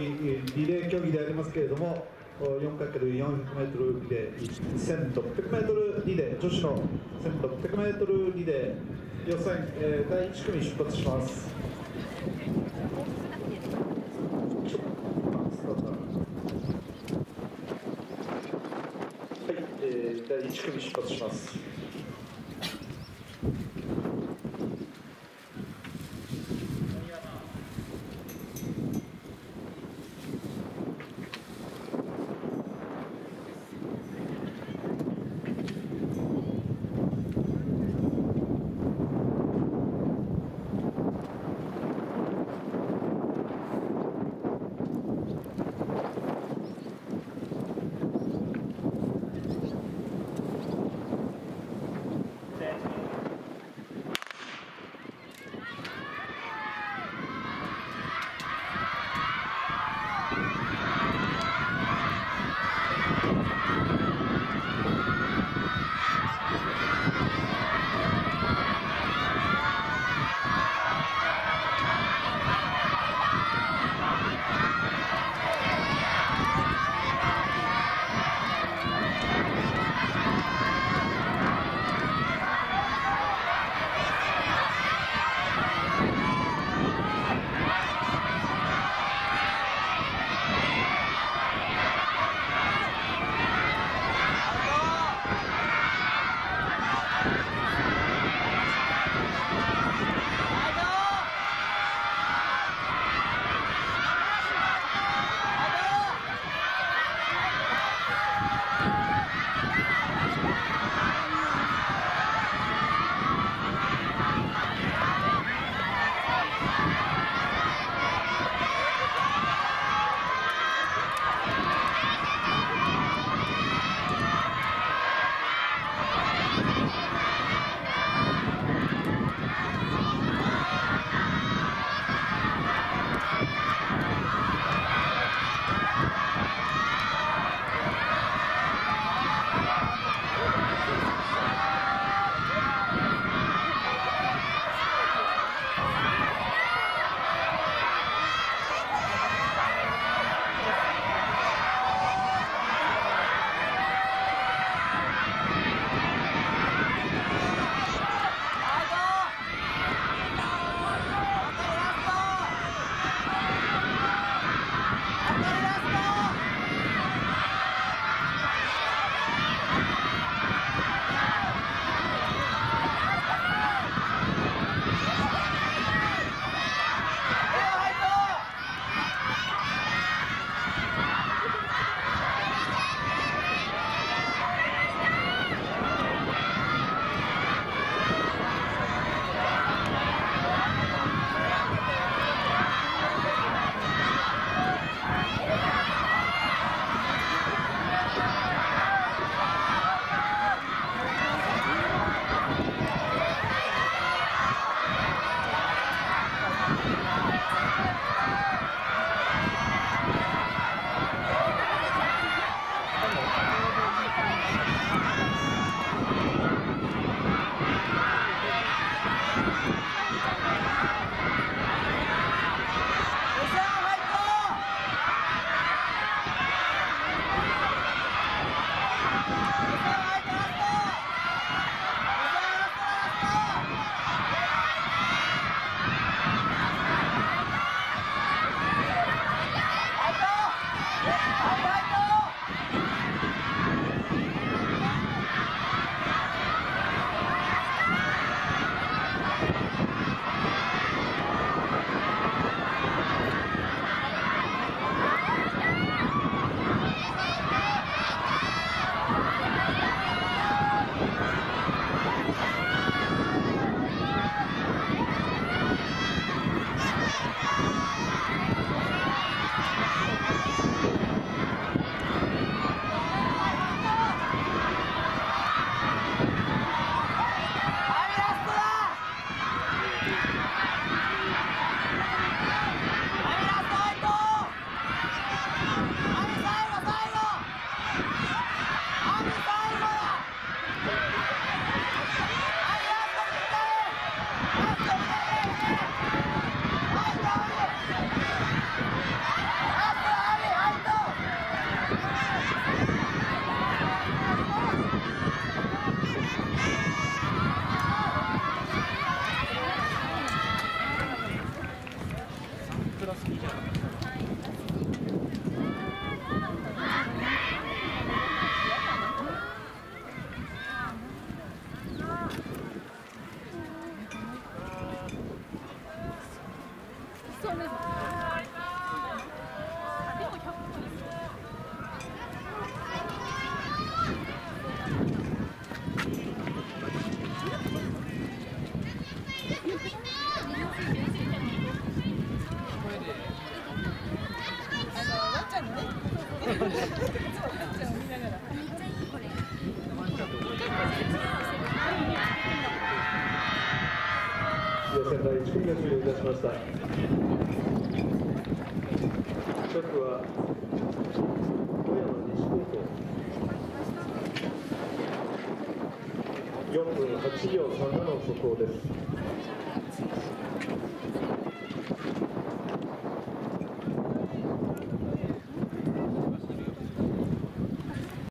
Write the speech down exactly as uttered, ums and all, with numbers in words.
技、リレー競技でありますけれども、よんかけるよんひゃくメートルリレー、せんろっぴゃくメートルリレー、女子のせんろっぴゃくメートルリレー予選、えー、だいいち組出発します。はい、えー、だいいち組出発します。 予選第いち組が終了いたしました。直は富山西高校よんぷんはちびょうさんななの速報です。